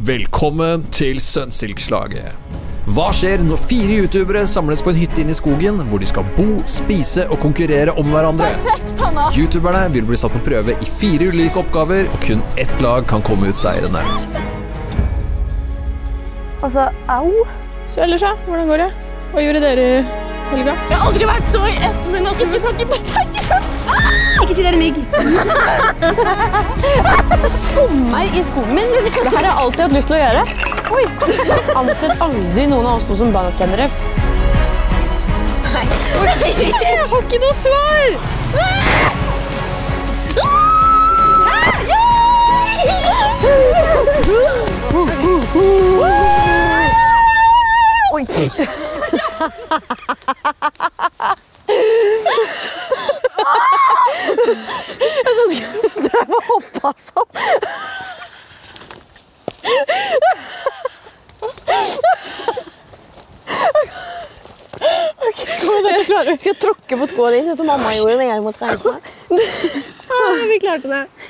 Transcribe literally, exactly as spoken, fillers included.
Velkommen til Sønsilkslaget. Hva skjer når fire youtubere samles på en hytte inn i skogen, hvor de skal bo, spise og konkurrere om hverandre? Perfekt, Hanna! Youtuberne vil bli satt på prøve i fire ulike oppgaver, og kun ett lag kan komme ut seirende. Altså, au. Så ellers da, hvordan går det? Hva gjorde dere i helga? Jeg har aldri vært så i ett med naturen. Ikke takk, ikke takk. Ikke si det er mygg. Det skummer i skogen min. Det her har jeg alltid hatt lyst til å gjøre. Oi. Ansett aldri noen av oss to som bankkennere. Nei. Jeg har ikke noe svar! Oi. Jeg drev og hoppet sånn. Ok, kom dere klarer. Skal jeg tråkke på skoene dine, etter mamma gjorde når jeg måtte reise meg? Vi klarte det.